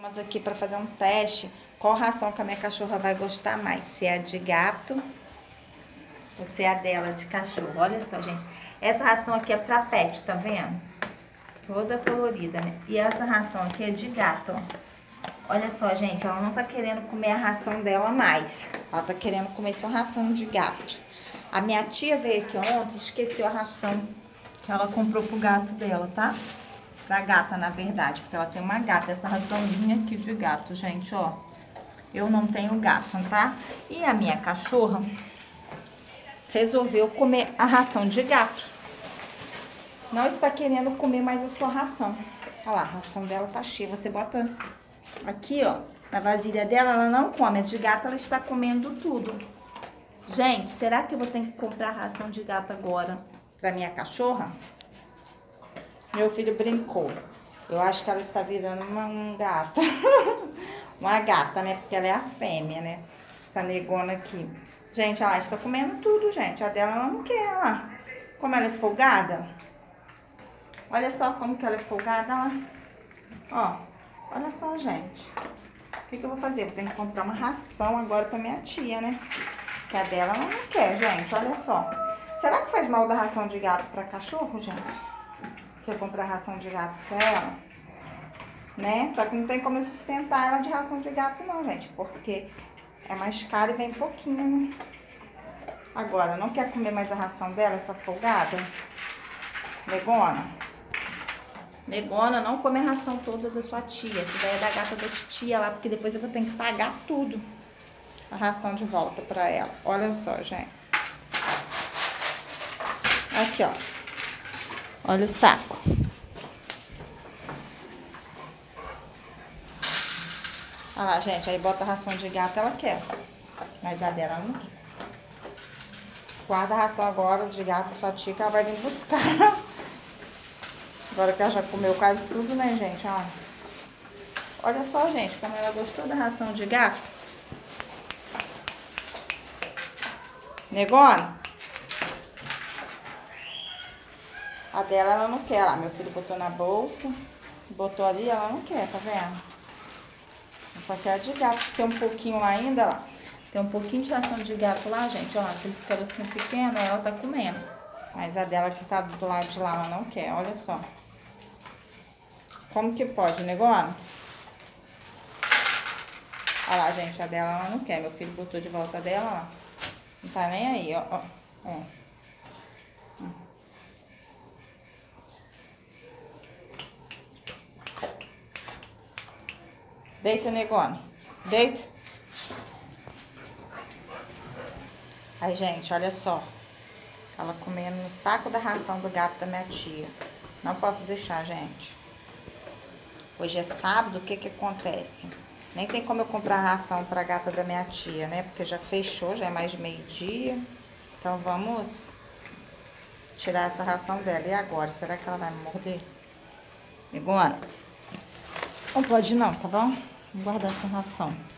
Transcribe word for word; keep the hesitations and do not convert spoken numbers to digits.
Vamos aqui para fazer um teste. Qual ração que a minha cachorra vai gostar mais? Se é a de gato ou se é a dela de cachorro. Olha só, gente. Essa ração aqui é pra pet, tá vendo? Toda colorida, né? E essa ração aqui é de gato, ó. Olha só, gente. Ela não tá querendo comer a ração dela mais. Ela tá querendo comer só ração de gato. A minha tia veio aqui ontem e esqueceu a ração que ela comprou pro gato dela, tá? Pra gata, na verdade, porque ela tem uma gata. Essa raçãozinha aqui de gato, gente, ó. Eu não tenho gato, tá? E a minha cachorra resolveu comer a ração de gato. Não está querendo comer mais a sua ração. Olha lá, a ração dela tá cheia. Você bota aqui, ó, na vasilha dela, ela não come. A de gato, ela está comendo tudo. Gente, será que eu vou ter que comprar ração de gato agora pra minha cachorra? Meu filho brincou. Eu acho que ela está virando uma, um gato. Uma gata, né? Porque ela é a fêmea, né? Essa negona aqui. Gente, ela está comendo tudo, gente. A dela ela não quer, olha lá. Como ela é folgada. Olha só como que ela é folgada, ó. Ó, olha só, gente. O que que eu vou fazer? Eu tenho que comprar uma ração agora pra minha tia, né? Que a dela ela não quer, gente. Olha só. Será que faz mal da ração de gato pra cachorro, gente? Se eu comprar ração de gato pra ela, né? Só que não tem como eu sustentar ela de ração de gato não, gente, porque é mais caro e vem pouquinho, né? Agora, não quer comer mais a ração dela, essa folgada? Negona? Negona, não come a ração toda da sua tia. Essa daí é da gata da titia lá, porque depois eu vou ter que pagar tudo. A ração de volta pra ela. Olha só, gente. Aqui, ó. Olha o saco. Olha lá, gente. Aí bota a ração de gato, ela quer. Mas a dela não quer. Guarda a ração agora de gato, sua tia, que ela vai vir buscar. Agora que ela já comeu quase tudo, né, gente? Olha, olha só, gente, como ela gostou da ração de gato. Negona? A dela, ela não quer. Lá, meu filho botou na bolsa, botou ali, ela não quer, tá vendo? Só que a de gato, tem um pouquinho lá ainda, lá. Tem um pouquinho de ração de gato lá, gente, ó, aqueles carocinhos pequenos, ela tá comendo. Mas a dela que tá do lado de lá, ela não quer, olha só. Como que pode, negona? Olha lá, gente, a dela, ela não quer. Meu filho botou de volta dela, ó. Não tá nem aí, ó, ó, ó. Deita, negona. Deita. Aí, gente, olha só. Ela comendo no saco da ração do gato da minha tia. Não posso deixar, gente. Hoje é sábado, o que que acontece? Nem tem como eu comprar ração pra gata da minha tia, né? Porque já fechou, já é mais de meio-dia. Então, vamos tirar essa ração dela. E agora? Será que ela vai me morder? Negona? Não pode não, tá bom? Vou guardar essa ração.